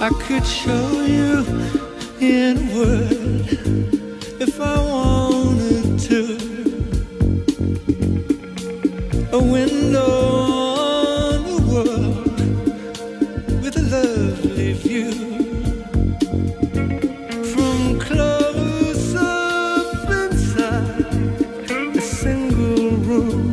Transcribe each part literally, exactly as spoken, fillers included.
I could show you in a word if I wanted to. A window on the world with a lovely view. From close up inside a single room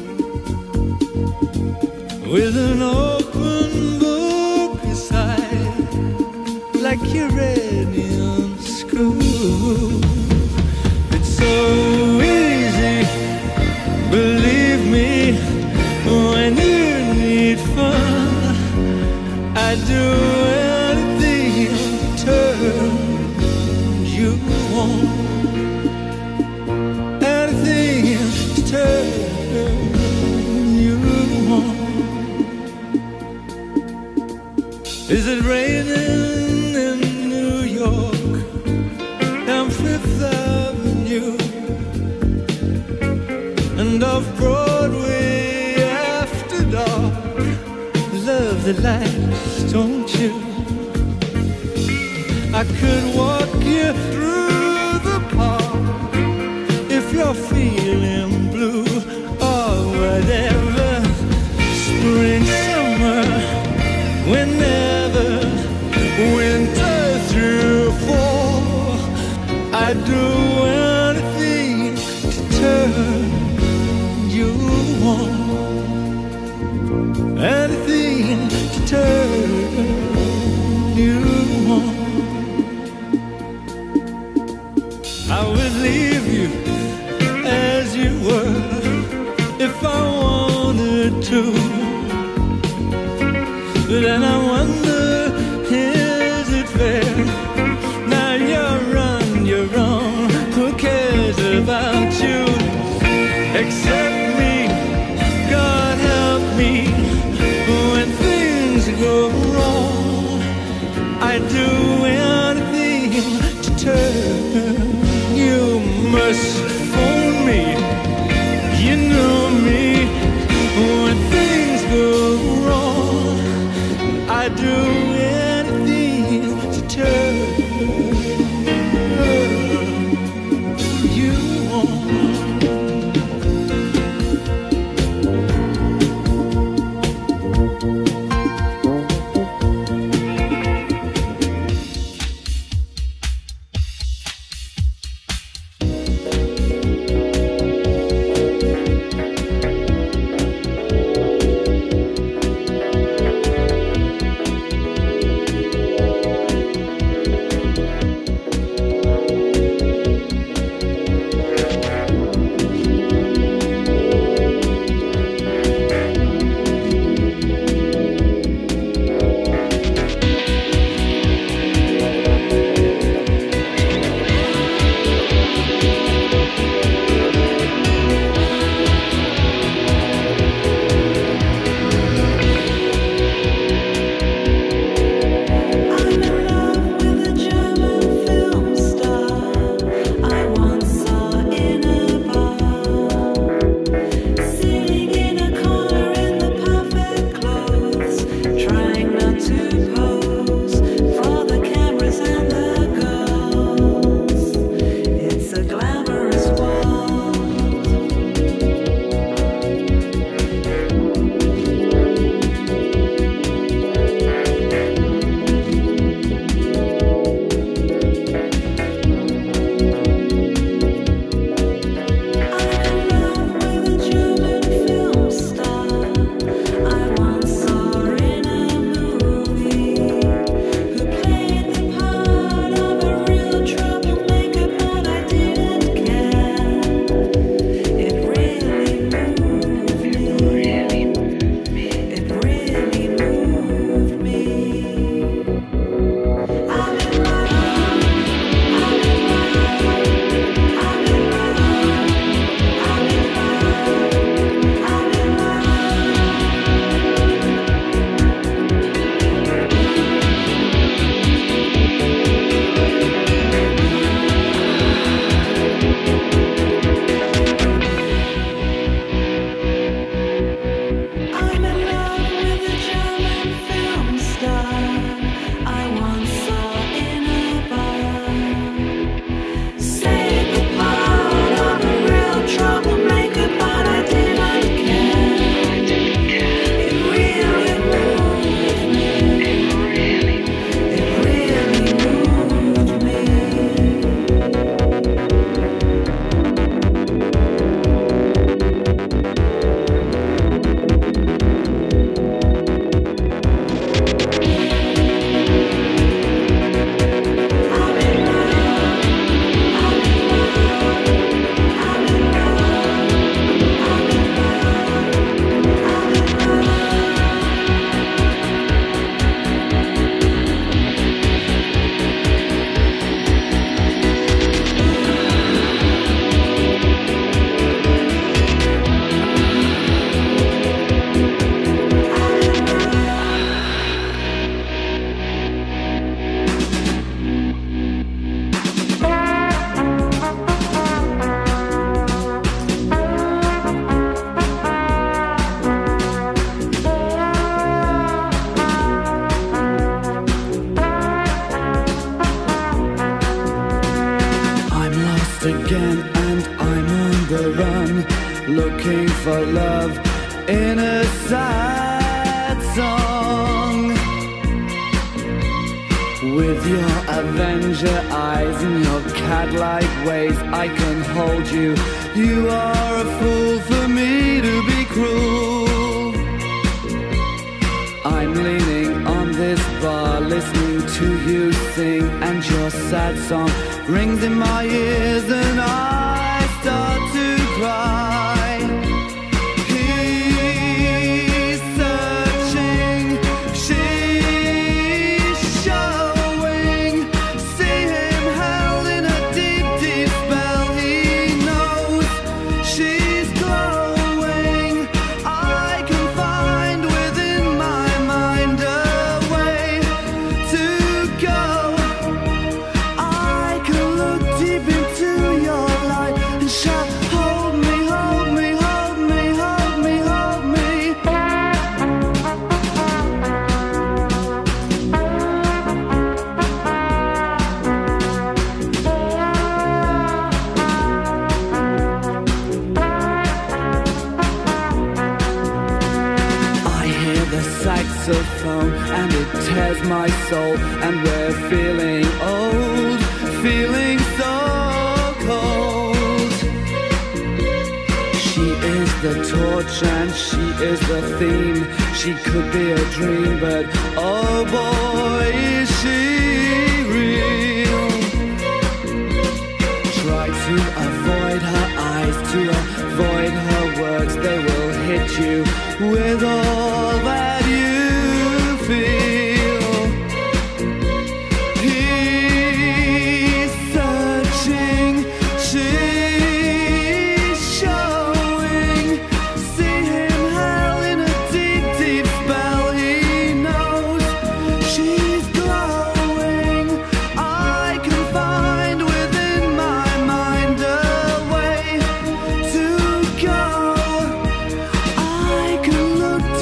with an open book beside, like you're ready on school. It's so easy, believe me, when you need fun. I do anything to turn you on, anything to turn you on. Is it raining in New York, down Fifth Avenue, and off Broadway after dark? Love the lights, don't you? I could walk you through the park if you're feeling blue or whatever. Spring, summer, whenever, winter through fall, I'd do anything to turn you on, anything to turn you on. I would leave you as you were if I wanted to. But then I wonder, is it fair? Now you're on your own, who cares about you except me? God help me, when things go wrong, I do anything to turn. You must phone me, you know me, when things looking for love in a sad song. With your Avenger eyes and your cat-like ways, I can hold you. You are a fool for me to be cruel. I'm leaning on this bar, listening to you sing, and your sad song rings in my ears, and I start to cry. He's searching, she's showing. See him held in a deep, deep spell. He knows she's glowing. I can find within my mind a way to go. I can look deep into your light and shout, hold me, hold me, hold me, hold me, hold me. I hear the saxophone and it tears my soul, and we're feeling old, feeling so cold. She is the torch and she is the theme. She could be a dream, but oh boy, is she real. Try to avoid her eyes, to avoid her words. They will hit you with all that you feel. He's searching, she's showing. See him held in a deep, deep spell. He knows she's glowing. I can find within my mind a way to go. I can look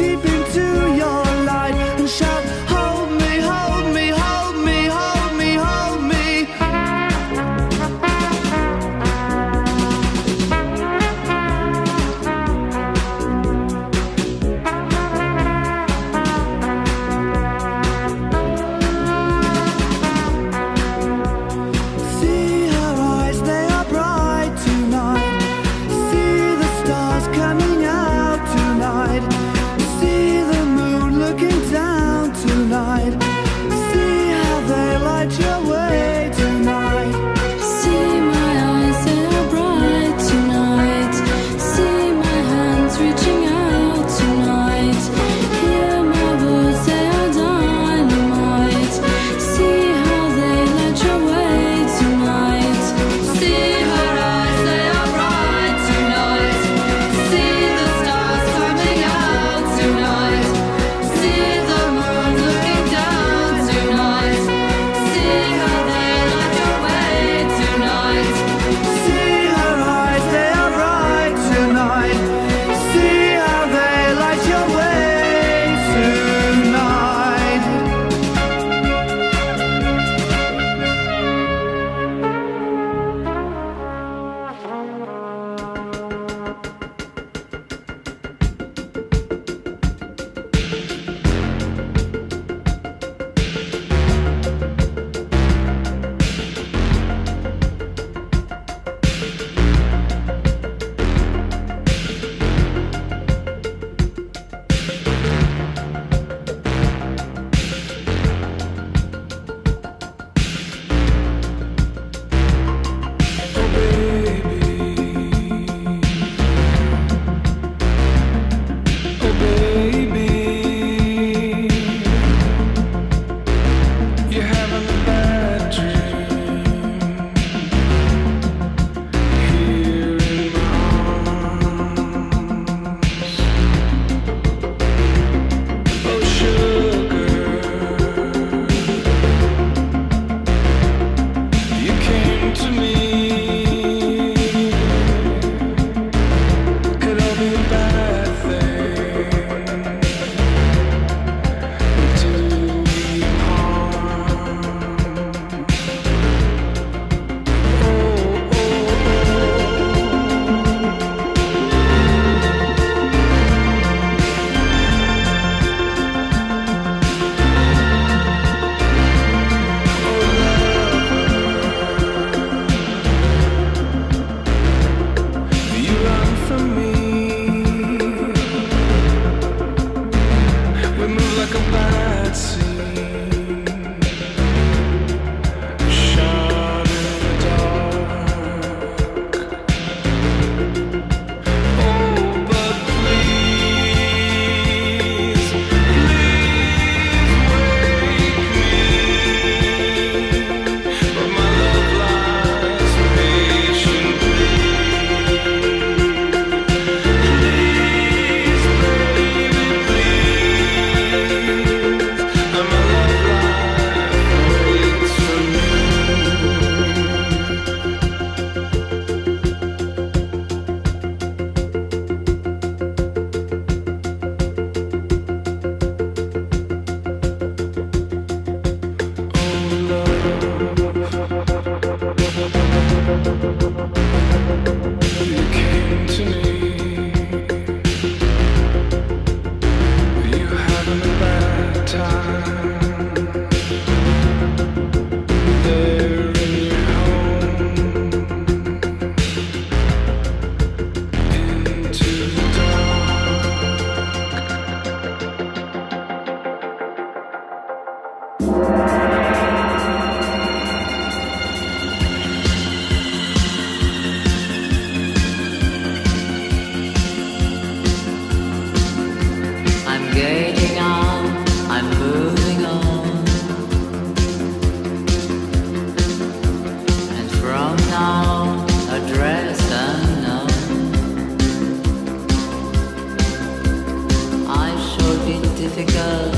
to go.